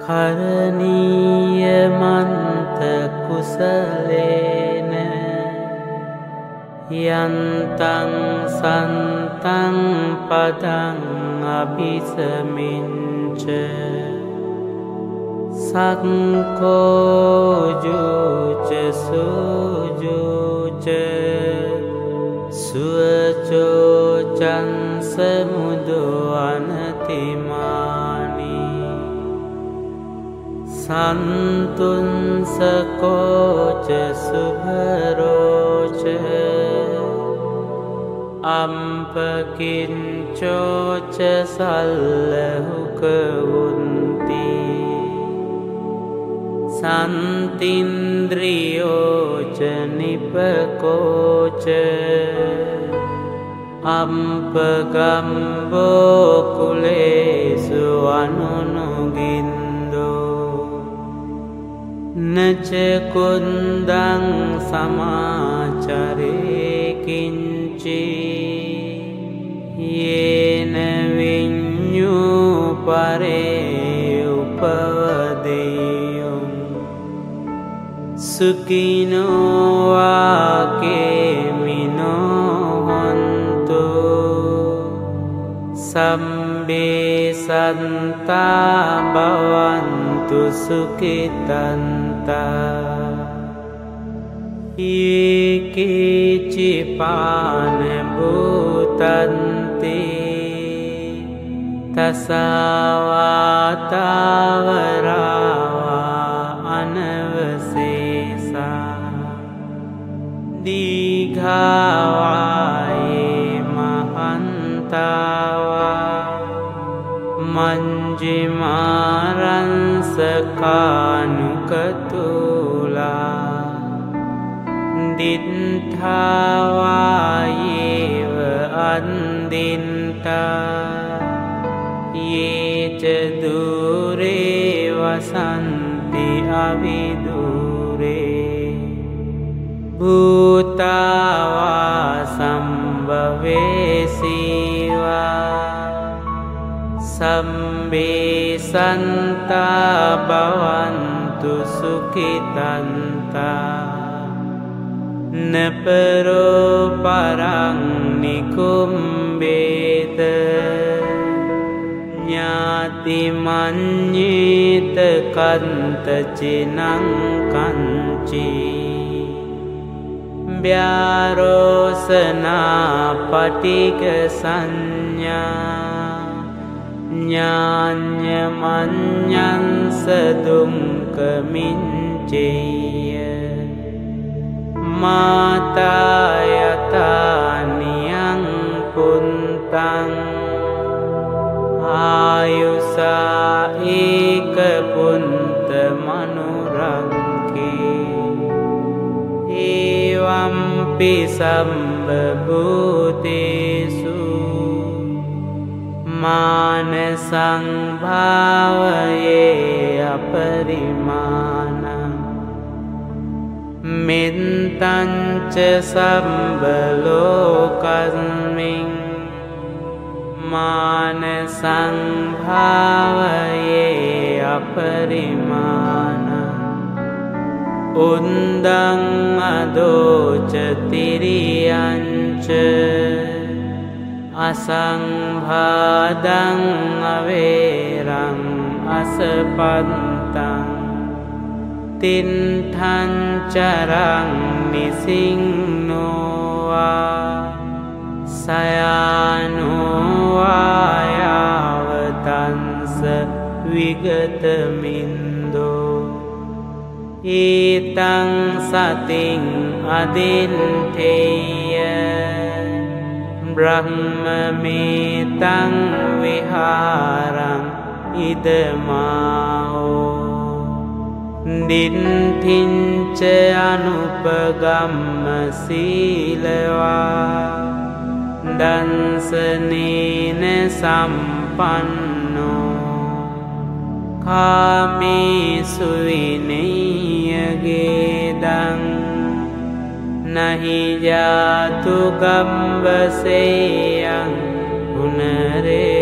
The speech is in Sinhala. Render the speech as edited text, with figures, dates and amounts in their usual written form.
කරණීයමන්ත කුසලේන යන්තං සන්තං පදං අபிසමින්ච සක්ඛෝජුච සුජුච සුවචෝචං සමුදු අනතිමානි සන්තුන්සකෝච සුභරෝච අම්පකින්චෝච සල්ලහුකවුන්ති සන්තින්ද්‍රියෝච නිපකෝච අම්පගම්බෝ කුලේසු අනුනුගින්දෝ නච කුන්දං සමාචරේ කිංචි යේන විඤ්ඤූ පරේ උපවදෙය්‍යං සුඛිනෝ ආකේමිනෝ හන්තු සම්බේ සන්තා භවන්තු සුඛිතන්තා ඒකේචිපාන භූතන්ති තසවාතාවරාවා අනවසේසා දීඝාවායේ මහන්තාවා මංජිමාරංසකානුකතුලා දිත්ථාවායේව අන්දින්තා යේච දුරේ වසන්ති අවිදුරේ භූතාවා සම්භවේසීවා සම්බේ සන්තා භවන්තු සුඛිතන්තා නපරෝ පරං නිකුම්බේත ඥාති මඤ්ඤේත කන්තචිනං කංචී ව්‍යාරෝසනා පටික සංඥා ඥාඤ්ඤ මඤ්ඤංස දුක්ඛමිච්ඡේය මාතා යතානියං පුන්තං ආයුසා ඒක පුන්ත මනුරංකේ ඒවම්පි සම්බභූතේසු මාන සංභාවයේ අපරිමාණං මෙත්තංච සම්බලෝකස්මින් මාන සංභාවයේ අපරිමාණං උන්දං අදෝච තිරියංච අසංභාදං අවේරං අසපත්තං තින්ඨං චරං නිසින්නෝවා සයානෝවා යාවතංස විගතමින්දෝ ඊතං සතින් අදින්ඨේය බ්‍රහ්මමේතං විහාරං ඉදමාහෝ දින්ඨින්ච අනුපගම්ම සීලවා දන්සනේන සම්පන්නෝ කාමේසු විනය්‍යගේදං නහි ජාතු ගම්බසේයං පුනරේ